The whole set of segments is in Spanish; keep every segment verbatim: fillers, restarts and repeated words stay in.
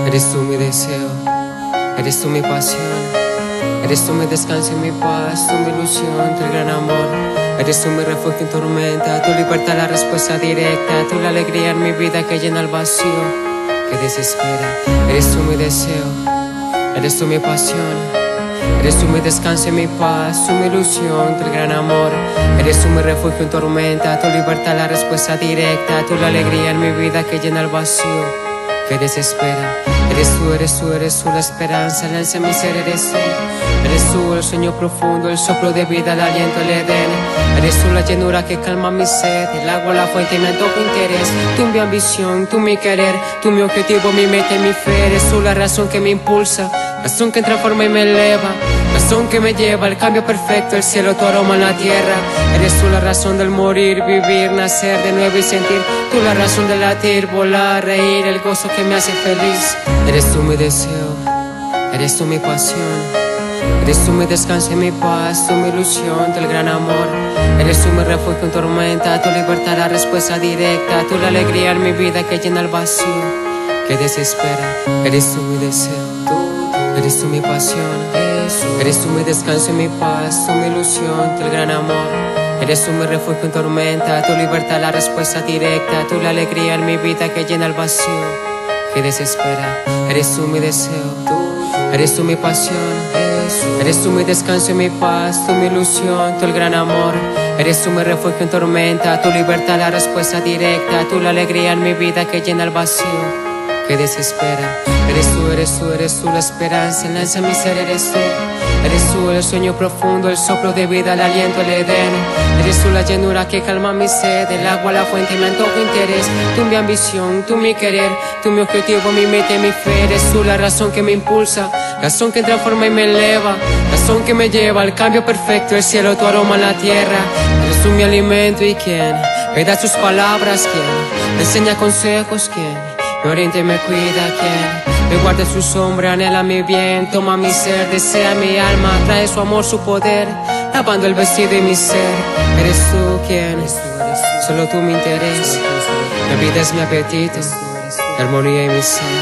Eres tú mi deseo, eres tú mi pasión, eres tú mi descanso y mi paz, tú mi ilusión, tu gran amor. Eres tú mi refugio en tormenta, tu libertad la respuesta directa, tú la alegría en mi vida que llena el vacío, que desespera. Eres tú mi deseo, eres tú mi pasión, eres tú mi descanso y mi paz, tú mi ilusión, tu gran amor. Eres tú mi refugio en tormenta, tu libertad la respuesta directa, tú la alegría en mi vida que llena el vacío, que desespera. Eres tú, eres tú, eres tú la esperanza, el ansia en mi ser eres tú. Eres tú el sueño profundo, el soplo de vida, el aliento, el Edén. Eres tú la llenura que calma mi sed, el agua, la fuente y mi antojo interés. Tú mi ambición, tú mi querer, tú mi objetivo, mi meta y mi fe. Eres tú la razón que me impulsa, razón que transforma y me eleva, razón que me lleva al cambio perfecto, el cielo, tu aroma en la tierra. Eres tú la razón del morir, vivir, nacer de nuevo y sentir. Tú la razón de latir, volar, reír, el gozo que me hace feliz. Eres tú mi deseo, eres tú mi pasión, eres tú mi descanso y mi paz, tú mi ilusión, tu el gran amor. Eres tú mi refugio en tormenta, tu libertad la respuesta directa, tú la alegría en mi vida que llena el vacío, que desespera. Eres tú mi deseo, eres tú mi pasión, eres tú mi descanso y mi paz, tú mi ilusión, tu el gran amor. Eres tú mi refugio en tormenta, tu libertad la respuesta directa, tú la alegría en mi vida que llena el vacío, que desespera. Eres tú mi deseo, eres tú mi pasión, eres tú mi descanso y mi paz, tú mi ilusión, tú el gran amor. Eres tú mi refugio en tormenta, tu libertad la respuesta directa, tú la alegría en mi vida que llena el vacío, que desespera. Eres tú, eres tú, eres tú la esperanza, el ansia en mi ser eres tú. Eres tú el sueño profundo, el soplo de vida, el aliento, el Edén. Eres tú la llenura que calma mi sed, el agua, la fuente y mi antojo interés. Tú mi ambición, tú mi querer, tú mi objetivo, mi meta y mi fe. Eres tú la razón que me impulsa, razón que transforma y me eleva, razón que me lleva al cambio perfecto, el cielo, tu aroma en la tierra. Eres tú mi alimento y quien me da sus palabras, quien me enseña consejos, quien me orienta y me cuida, quien me guarda su sombra, anhela mi bien, toma mi ser, desea mi alma, trae su amor, su poder, lavando el vestido y mi ser. Eres tú quien, solo tú mi interés, mi vida es mi apetito, mi armonía y mi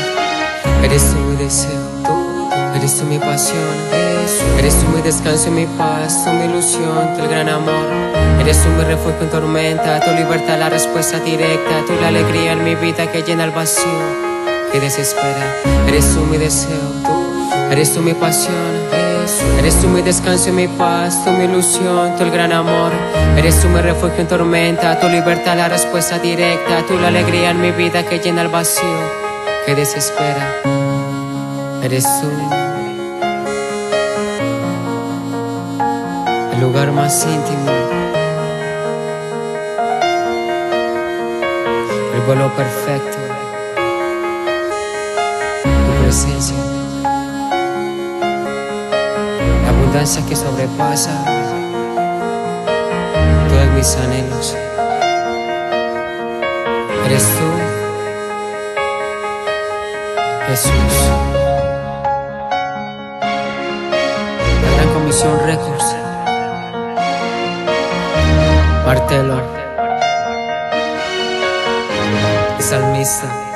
ser. Eres tú mi deseo, eres tú mi pasión, eres tú mi descanso y mi paz, tú mi ilusión, tú el gran amor. Eres tú mi refugio en tormenta, tu libertad la respuesta directa, tú la alegría en mi vida que llena el vacío, que desespera. Eres tú mi deseo, eres tú mi pasión, eres tú mi descanso y mi paz, tú mi ilusión, tú el gran amor. Eres tú mi refugio en tormenta, tu libertad la respuesta directa, tú la alegría en mi vida que llena el vacío, que desespera. Eres tú el lugar más íntimo, el vuelo perfecto, tu presencia, la abundancia que sobrepasa todos mis anhelos. Eres tú, Jesús. La Gran Comisión Records, Martelo, Salmista.